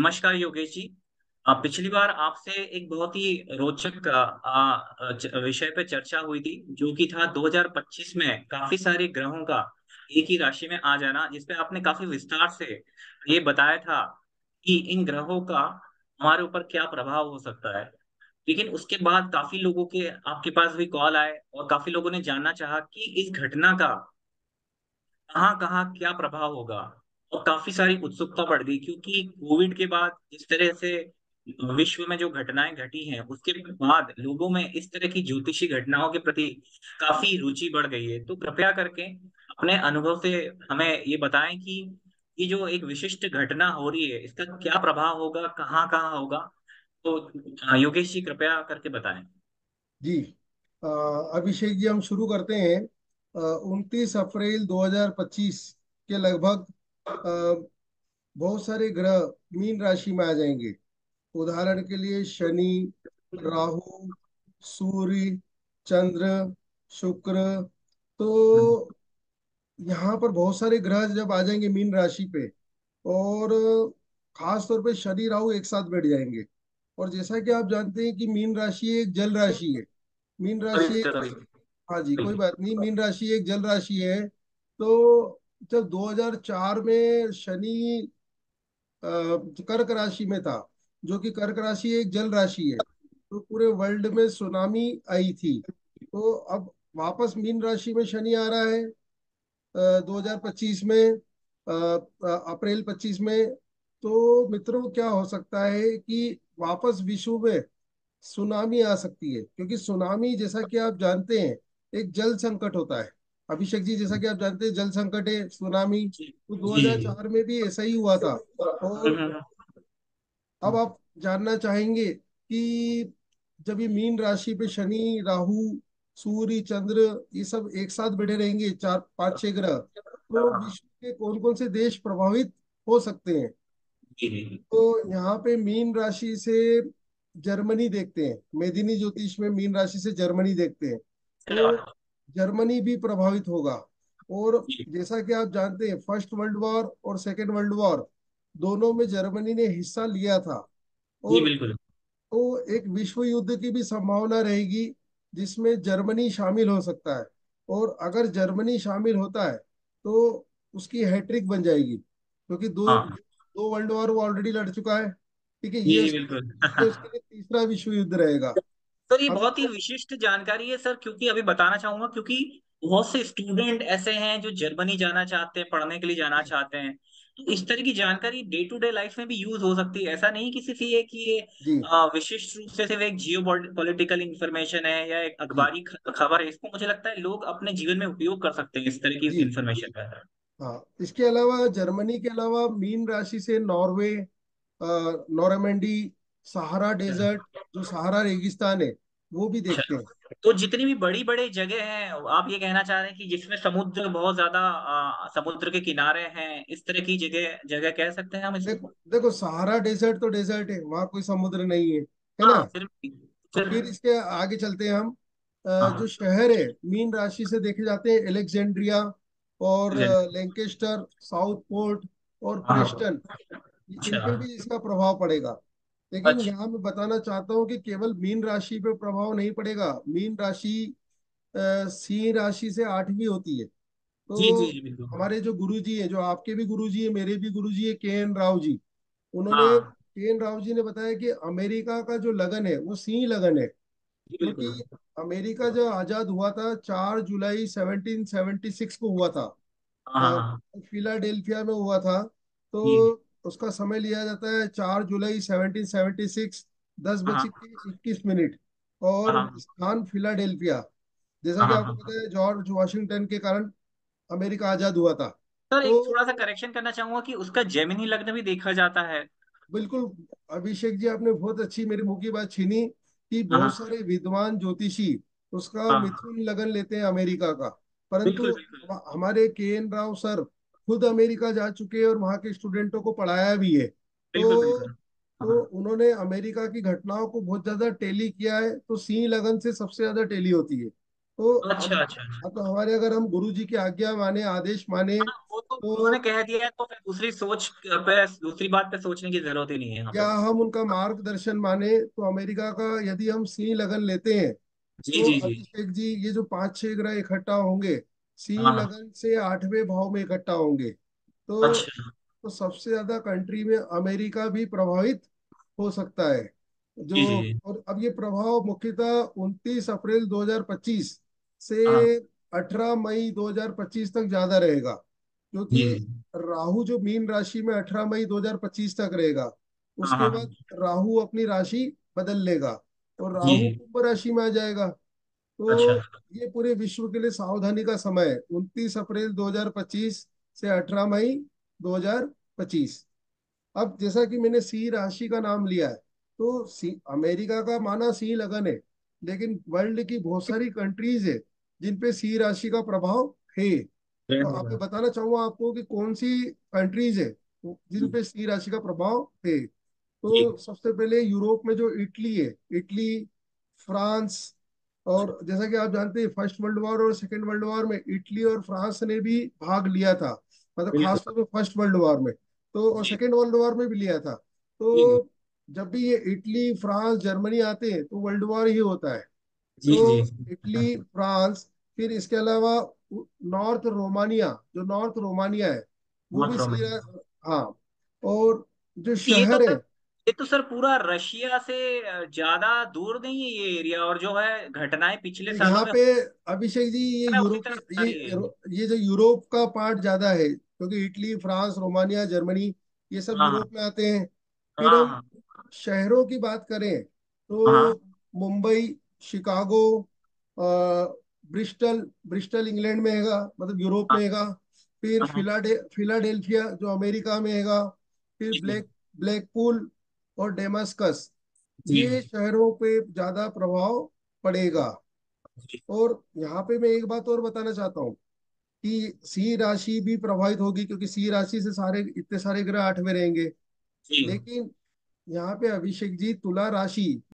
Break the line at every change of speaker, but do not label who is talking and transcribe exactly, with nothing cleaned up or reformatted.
नमस्कार योगेश जी। आ, पिछली बार आपसे एक बहुत ही रोचक आ, आ, च- विषय पे चर्चा हुई थी, जो कि था दो हज़ार पच्चीस में काफी सारे ग्रहों का एक ही राशि में आ जाना, जिसपे आपने काफी विस्तार से ये बताया था कि इन ग्रहों का हमारे ऊपर क्या प्रभाव हो सकता है। लेकिन उसके बाद काफी लोगों के आपके पास भी कॉल आए और काफी लोगों ने जानना चाहा कि इस घटना का कहाँ कहाँ क्या प्रभाव होगा। और काफी सारी उत्सुकता बढ़ गई, क्योंकि कोविड के बाद जिस तरह से विश्व में जो घटनाएं घटी हैं, उसके बाद लोगों में इस तरह की ज्योतिषी घटनाओं के प्रति काफी रुचि बढ़ गई है। तो कृपया करके अपने अनुभव से हमें ये बताएं कि ये जो एक विशिष्ट घटना हो रही है, इसका क्या प्रभाव होगा, कहाँ कहाँ होगा। तो अ, योगेश जी कृपया करके बताएं।
जी। अ, अभिषेक जी, हम शुरू करते हैं। उनतीस अप्रैल दो हज़ार पच्चीस के लगभग अ, बहुत सारे ग्रह मीन राशि में आ जाएंगे। उदाहरण के लिए शनि, राहु, सूर्य, चंद्र, शुक्र।
हम्म।
तो यहाँ पर बहुत सारे ग्रह जब आ जाएंगे मीन राशि पे, और खास तौर पे शनि राहु एक साथ बैठ जाएंगे। और जैसा कि आप जानते हैं कि मीन राशि एक जल राशि है। मीन
सॉरी
राशि एक,
सॉरी।
हाँ जी, कोई बात नहीं, मीन राशि एक जल राशि है। तो जब दो हज़ार चार में शनि अ, कर्क राशि में था, जो कि कर्क राशि एक जल राशि है, तो पूरे वर्ल्ड में सुनामी आई थी। तो अब वापस मीन राशि में शनि आ रहा है दो हज़ार पच्चीस में, अ, अ, अप्रैल पच्चीस में। तो मित्रों, क्या हो सकता है कि वापस विश्व में सुनामी आ सकती है, क्योंकि सुनामी, जैसा कि आप जानते हैं, एक जल संकट होता है। अभिषेक जी, जैसा कि आप जानते हैं, जल संकट है सुनामी।
जी
तो
जी जी।
दो हज़ार चार में भी ऐसा ही हुआ था। और
हम्म,
अब आप जानना चाहेंगे कि जब ये मीन राशि पे शनि, राहु, सूर्य, चंद्र, ये सब एक साथ बैठे रहेंगे, चार पांच छह ग्रह, तो
हम्म।
विश्व के कौन कौन से देश प्रभावित हो सकते हैं।
जी जी।
तो यहाँ पे मीन राशि से जर्मनी देखते हैं, मेदिनी ज्योतिष में मीन राशि से जर्मनी देखते हैं। तो जर्मनी भी प्रभावित होगा। और
जी
जैसा कि आप जानते हैं, फर्स्ट वर्ल्ड वॉर और सेकेंड वर्ल्ड वॉर दोनों में जर्मनी ने हिस्सा लिया था।
जी
और
बिल्कुल।
तो एक विश्व युद्ध की भी संभावना रहेगी, जिसमें जर्मनी शामिल हो सकता है। और अगर जर्मनी शामिल होता है तो उसकी हैट्रिक बन जाएगी, क्योंकि दो
हाँ।
दो वर्ल्ड वॉर वो ऑलरेडी लड़ चुका है। ठीक है,
जी
ये
जी
उसके
बिल्कुल।
ये उसके लिए तीसरा विश्व युद्ध रहेगा।
सर ये
अभी
बहुत ही विशिष्ट जानकारी है सर, क्योंकि अभी बताना चाहूंगा, क्योंकि बहुत से स्टूडेंट ऐसे हैं जो जर्मनी जाना चाहते हैं, पढ़ने के लिए जाना चाहते हैं। तो इस तरह की जानकारी डे टू डे लाइफ में भी यूज हो सकती है। ऐसा नहीं किसी से ये कि ये
जी
अ, विशिष्ट रूप से सिर्फ एक जियो पॉलिटिकल इंफॉर्मेशन है या एक
जी
अखबारी ख- खबर है। इसको मुझे लगता है लोग अपने जीवन में उपयोग कर सकते हैं इस तरह की
जी।
इंफॉर्मेशन का।
हाँ, इसके अलावा जर्मनी के अलावा मीन राशि से नॉर्वे, नॉर्मैंडी, सहारा डेजर्ट, जो सहारा रेगिस्तान है, वो भी देखते हैं।
अच्छा, तो जितनी भी बड़ी बड़ी जगह हैं, आप ये कहना चाह रहे हैं कि जिसमें समुद्र बहुत ज्यादा, आ, समुद्र के किनारे हैं, इस तरह की जगह जगह कह सकते हैं हम
देखो
इसको।
देखो, सहारा डेजर्ट तो डेजर्ट है, वहां कोई समुद्र नहीं है, है ना।
हाँ फिर
तो
फिर
फिर इसके आगे चलते हैं हम। अ, जो
हाँ।
शहर है मीन राशि से देखे जाते हैं, एलेक्जेंड्रिया और लैंकेस्टर, साउथ पोर्ट और
हाँ हाँ।
प्रेस्टन, इन
अच्छा
पे भी इसका प्रभाव पड़ेगा। लेकिन
अच्छा।
यहाँ मैं बताना चाहता हूँ कि केवल मीन राशि पे प्रभाव नहीं पड़ेगा। मीन राशि अ, सिंह राशि से आठवीं होती है।
जी जी
तो
जी बिल्कुल।
हमारे जो गुरुजी है, जो आपके भी गुरुजी है, मेरे भी गुरुजी है, के एन राव जी, उन्होंने
हाँ
के एन राव जी ने बताया कि अमेरिका का जो लगन है वो सिंह लगन है।
जी
क्योंकि
बिल्कुल।
अमेरिका जो आजाद हुआ था चार जुलाई सेवनटीन सेवेंटी सिक्स को हुआ था।
हाँ हाँ
अ,
हाँ।
फिलाडेल्फिया में हुआ था। तो
जी।
उसका समय लिया जाता है चार जुलाई सेवनटीन सेवेंटी सिक्स, दस
हाँ
बज
हाँ
के इक्कीस मिनट और
हाँ
स्थान फिलाडेल्फिया। जैसा
हाँ
कि
हाँ
आपको
हाँ।
पता है, जॉर्ज वॉशिंगटन के कारण अमेरिका आजाद हुआ था।
सर
तो
एक थोड़ा सा करेक्शन करना चाहूंगा कि उसका जेमिनी लग्न भी देखा जाता है।
बिल्कुल, अभिषेक जी, आपने बहुत अच्छी मेरे मुंह की बात छीनी कि
हाँ
बहुत
हाँ
सारे विद्वान ज्योतिषी उसका
हाँ।
मिथुन लगन लेते हैं अमेरिका का। परंतु
बिल्कुल बिल्कुल
हम- हमारे के एन राव सर खुद अमेरिका जा चुके हैं और वहाँ के स्टूडेंटों को पढ़ाया भी है।
बिल्कुल
तो
बिल्कुल। हाँ
तो
हाँ।
उन्होंने अमेरिका की घटनाओं को बहुत ज्यादा टेली किया है, तो सिंह लगन से सबसे ज्यादा टेली होती है। तो
अच्छा
अब
अच्छा अच्छा।
अब तो हमारे, अगर हम गुरु जी की आज्ञा माने, आदेश माने,
हाँ वो तो उन्होंने
तो
कह दिया है तो फिर दूसरी सोच पे, दूसरी बात पे सोचने की जरूरत ही नहीं है यहाँ
क्या
पे।
हम उनका मार्गदर्शन माने, तो अमेरिका का यदि हम सी लगन लेते हैं,
जी
तो
जी जी।
अभिषेक जी ये जो पांच छह ग्रह इकट्ठा होंगे, सी
हाँ हाँ।
लगन से आठवें भाव में इकट्ठा होंगे। तो
अच्छा।
तो सबसे ज्यादा कंट्री में अमेरिका भी प्रभावित हो सकता है। जो
जी जी जी।
और अब ये प्रभाव मुख्यतः उनतीस अप्रैल दो हज़ार पच्चीस से
हाँ।
अठारह मई दो हज़ार पच्चीस तक ज्यादा रहेगा, क्योंकि
जी।
राहु जो मीन राशि में अठारह मई दो हज़ार पच्चीस तक रहेगा,
हाँ
उसके
हाँ।
बाद राहु अपनी राशि बदल लेगा और
जी
राहु
जी।
कुंभ राशि में आ जाएगा।
अच्छा।
तो ये पूरे विश्व के लिए सावधानी का समय है, उनतीस अप्रैल दो हज़ार पच्चीस से अठारह मई दो हज़ार पच्चीस। अब जैसा कि मैंने सी राशि का नाम लिया है, तो सी अमेरिका का माना सी लगन है, लेकिन वर्ल्ड की बहुत सारी कंट्रीज है जिन पे सी राशि का प्रभाव है।
जय
तो
हो
अब मैं
गया।
बताना चाहूंगा आपको कि कौन सी कंट्रीज है जिन
जी
पे सी राशि का प्रभाव है।
जी
तो सबसे पहले यूरोप में जो इटली है, इटली, फ्रांस, और जैसा कि आप जानते हैं फर्स्ट वर्ल्ड वॉर और सेकेंड वर्ल्ड वॉर में इटली और फ्रांस ने भी भाग लिया था, मतलब
बिल्कुल।
खासतौर पे फर्स्ट वर्ल्ड वॉर में, तो और
जी
सेकेंड वर्ल्ड वॉर में भी लिया था।
जी
तो जब भी ये इटली फ्रांस जर्मनी आते हैं तो वर्ल्ड वॉर ही होता है।
जी जी।
तो इटली फ्रांस, फिर इसके अलावा नॉर्थ रोमानिया, जो नॉर्थ रोमानिया है वो
बहुत
भी सी
रोमांचक।
रहा। हाँ। और जो
ये तो
शहर
सर,
है,
ये तो सर पूरा रशिया से अ, ज्यादा दूर नहीं है ये एरिया, और जो है घटनाएं पिछले
तो
सालों
यहाँ
में
पे अभिषेक जी ये
है उसी
यूरोप
तरफ
ये
बता रही है।
ये जो यूरोप का पार्ट ज्यादा है, क्योंकि इटली फ्रांस रोमानिया जर्मनी ये सब
हाँ हाँ
यूरोप में आते हैं। फिर
हाँ
हम
हाँ
शहरों की बात करें
हाँ
तो Mumbai, Chicago, Bristol, Bristol England में हैगा, मतलब यूरोप में
हाँ
हैगा। फिर
हाँ हाँ।
फिलाडे फिलाडेल्फिया जो अमेरिका में हैगा। फिर
जी जी
ब्लैक ब्लैकपूल और डेमास्कस,
जी
ये शहरों पे ज्यादा प्रभाव पड़ेगा।
जी
और यहाँ पे मैं एक बात और बताना चाहता हूँ कि सी राशि भी प्रभावित होगी, क्योंकि सी राशि से सारे इतने सारे ग्रह आठवें रहेंगे।
जी।
लेकिन यहाँ पे अभिषेक जी तुला राशि